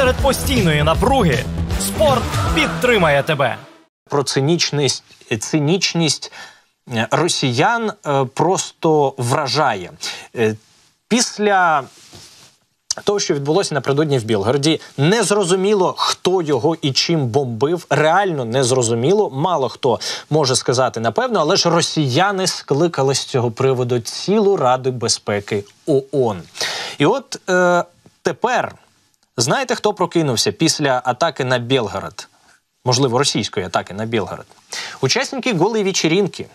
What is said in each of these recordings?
Серед постійної напруги спорт підтримає тебе. Про цинічність росіян просто вражає. Після того, що відбулося напередодні в Білгороді, незрозуміло, хто його і чим бомбив, реально незрозуміло, мало хто може сказати напевно, але ж росіяни скликали з цього приводу цілу Раду безпеки ООН. І от тепер, знаєте, хто прокинувся після атаки на Білгород? Можливо, російської атаки на Білгород. Учасники «Голой вечеринки»,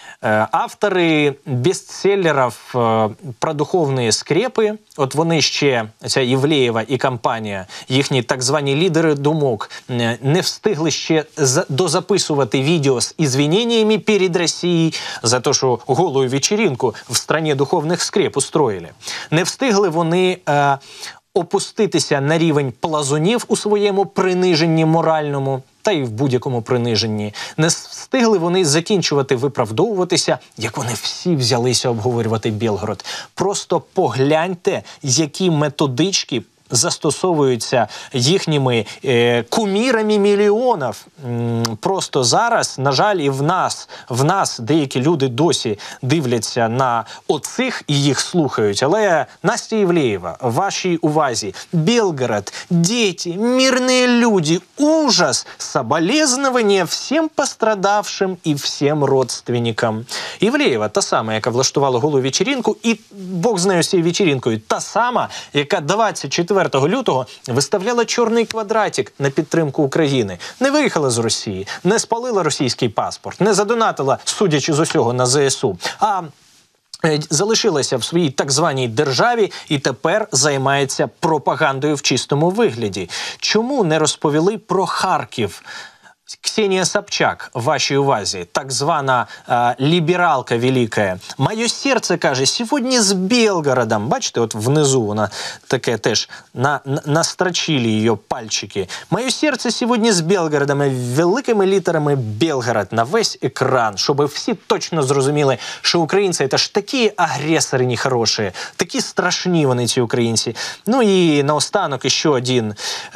автори бестселерів про духовні скрепи, от вони ще, ця Євлеєва і компанія, їхні так звані лідери думок, не встигли ще дозаписувати відео з ізвіненнями перед Росією за те, що голую вечеринку в страні духовних скреп устроїли. Не встигли вони опуститися на рівень плазунів у своєму приниженні моральному, та й в будь-якому приниженні. Не встигли вони закінчувати виправдовуватися, як вони всі взялися обговорювати Білгород. Просто погляньте, які методички застосовуються їхніми кумірами мільйонів. Просто зараз, на жаль, і в нас деякі люди досі дивляться на оцих і їх слухають. Але Настя Євлеєва, вашій увазі, Белгород, діти, мирні люди, ужас, соболезнования всім пострадавшим і всім родственникам. Євлеєва, та сама, яка влаштувала голу вечеринку, і Бог з нею з цією вечеринкою, та сама, яка 24 лютого виставляла чорний квадратик на підтримку України. Не виїхала з Росії, не спалила російський паспорт, не задонатила, судячи з усього, на ЗСУ, а залишилася в своїй так званій державі і тепер займається пропагандою в чистому вигляді. Чому не розповіли про Харків? Ксенія Собчак, вашій увазі, так звана лібералка велика. Моє серце, каже, сьогодні з Білгородом. Бачите, от внизу вона таке теж, настрочили її пальчики. Моє серце сьогодні з Білгородом, великими літерами Білгород на весь екран, щоб всі точно зрозуміли, що українці – це ж такі агресори нехороші, такі страшні вони, ці українці. Ну і наостанок ще один...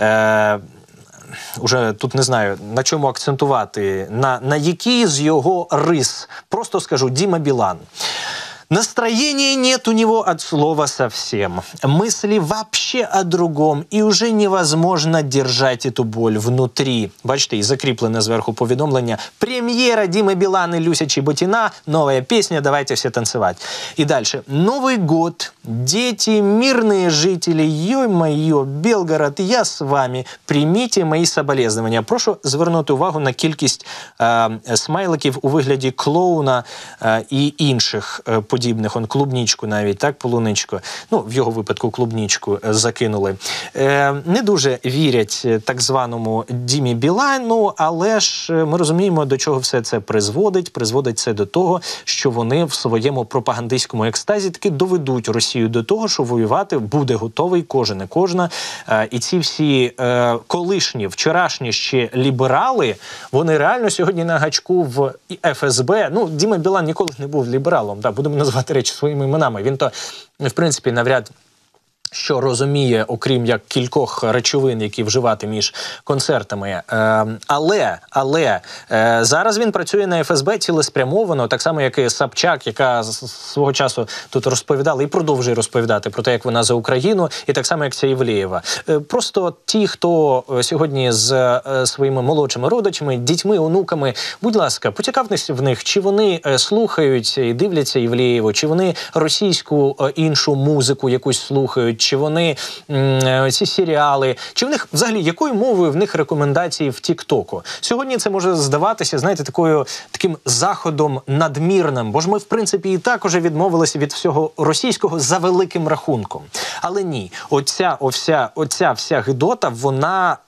Уже тут не знаю, на чому акцентувати, на який з його рис. Просто скажу, Дима Билан. Настроения нет у него от слова совсем. Мысли вообще о другом, и уже невозможно держать эту боль внутри. Бачите, і закріплене зверху повідомлення. Прем'єра Димы Билана и Люся Чеботина. Новая песня, давайте все танцевать. И дальше. Новый год. Дети, мирные жители. Ё-моё, Белгород, я с вами. Примите мої соболезнования. Прошу звернути увагу на кількість смайликів у вигляді клоуна і інших подібних. Он клубнічку навіть, так, полуничку. Ну, в його випадку клубнічку закинули. Не дуже вірять так званому Дімі Білану, але ж ми розуміємо, до чого все це призводить. Призводить це до того, що вони в своєму пропагандистському екстазі таки доведуть Росію до того, що воювати буде готовий кожен і кожна. І ці всі колишні, вчорашні ще ліберали, вони реально сьогодні на гачку в ФСБ. Ну, Діма Білан ніколи не був лібералом, так, будемо назвати речі своїми іменами. Він то, в принципі, навряд що розуміє, окрім як кількох речовин, які вживати між концертами. Але зараз він працює на ФСБ цілеспрямовано, так само, як і Собчак, яка свого часу тут розповідала і продовжує розповідати про те, як вона за Україну, і так само, як ця Євлеєва. Просто ті, хто сьогодні з своїми молодшими родичами, дітьми, онуками, будь ласка, поцікавтеся в них, чи вони слухають і дивляться Євлеєву, чи вони російську іншу музику якусь слухають, чи вони ці серіали, чи в них взагалі якою мовою в них рекомендації в Тік-Току. Сьогодні це може здаватися, знаєте, таким заходом надмірним, бо ж ми, в принципі, і так уже відмовилися від всього російського за великим рахунком. Але ні, оця вся гидота, вона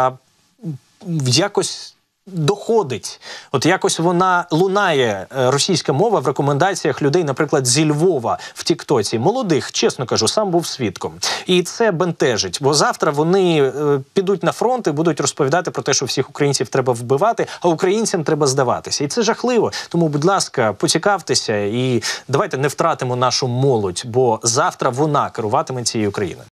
якось доходить. От якось вона лунає, російська мова, в рекомендаціях людей, наприклад, зі Львова в Тіктоці. Молодих, чесно кажу, сам був свідком. І це бентежить, бо завтра вони підуть на фронт і будуть розповідати про те, що всіх українців треба вбивати, а українцям треба здаватися. І це жахливо. Тому, будь ласка, поцікавтеся і давайте не втратимо нашу молодь, бо завтра вона керуватиме цією країною.